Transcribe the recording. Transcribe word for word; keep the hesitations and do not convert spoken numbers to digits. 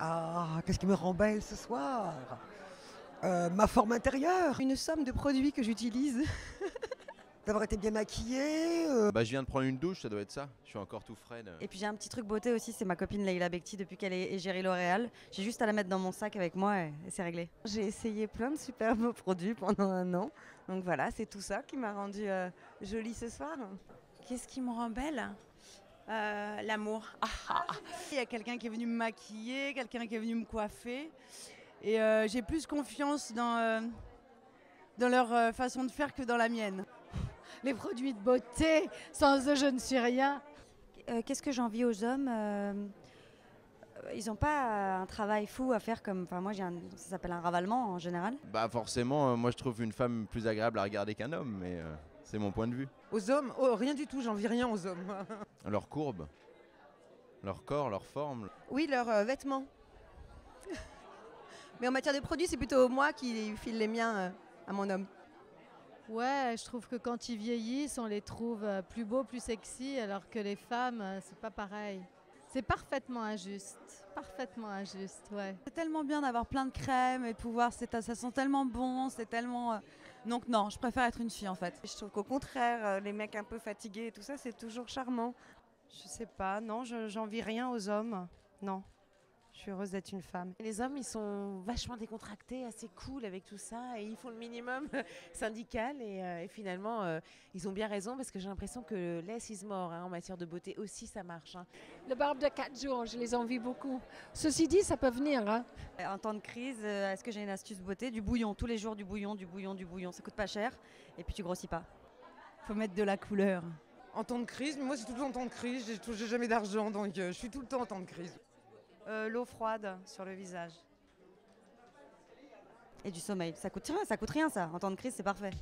Ah, qu'est-ce qui me rend belle ce soir? Euh, ma forme intérieure, Une somme de produits que j'utilise. d'avoir été bien maquillée. euh, Bah, je viens de prendre une douche, ça doit être ça. Je suis encore tout frais. Là. Et puis j'ai un petit truc beauté aussi, c'est ma copine Leila Bekti depuis qu'elle est égérie L'Oréal. J'ai juste à la mettre dans mon sac avec moi et, et c'est réglé. J'ai essayé plein de super beaux produits pendant un an. Donc voilà, c'est tout ça qui m'a rendue euh, jolie ce soir. Qu'est-ce qui me rend belle? Euh, L'amour. Ah, ah, ah. Il y a quelqu'un qui est venu me maquiller, quelqu'un qui est venu me coiffer. Et euh, j'ai plus confiance dans, euh, dans leur euh, façon de faire que dans la mienne. Les produits de beauté, sans eux je ne suis rien. Euh, Qu'est-ce que j'envie aux hommes? Euh, Ils n'ont pas un travail fou à faire comme. Enfin, moi, j'ai un, ça s'appelle un ravalement en général. Bah, forcément, euh, moi je trouve une femme plus agréable à regarder qu'un homme, mais euh, c'est mon point de vue. Aux hommes, oh, rien du tout, j'envie rien aux hommes. Leur courbe, leur corps, leur forme. Oui, leurs euh, vêtements. Mais en matière de produits, c'est plutôt moi qui file les miens euh, à mon homme. Ouais, je trouve que quand ils vieillissent, on les trouve euh, plus beaux, plus sexy, alors que les femmes, euh, c'est pas pareil. C'est parfaitement injuste, parfaitement injuste, ouais. C'est tellement bien d'avoir plein de crèmes et de pouvoir, c'est- ça sent tellement bon, c'est tellement... euh, Donc non, je préfère être une fille en fait. Je trouve qu'au contraire, euh, les mecs un peu fatigués et tout ça, c'est toujours charmant. Je sais pas, non, je j'envie rien aux hommes. Non, je suis heureuse d'être une femme. Les hommes, ils sont vachement décontractés, assez cool avec tout ça, et ils font le minimum syndical. Et, euh, et finalement, euh, ils ont bien raison parce que j'ai l'impression que less is more hein, en matière de beauté aussi, ça marche. Hein. Le barbe de quatre jours, je les envie beaucoup. Ceci dit, ça peut venir, hein. En temps de crise, euh, est-ce que j'ai une astuce beauté? Du bouillon, tous les jours du bouillon, du bouillon, du bouillon. Ça coûte pas cher et puis tu grossis pas. Faut mettre de la couleur. En temps de crise, mais moi c'est tout le temps en temps de crise, j'ai j'ai jamais d'argent, donc euh, je suis tout le temps en temps de crise. Euh, l'eau froide sur le visage. Et du sommeil. Ça coûte rien, ça coûte rien ça. En temps de crise, c'est parfait.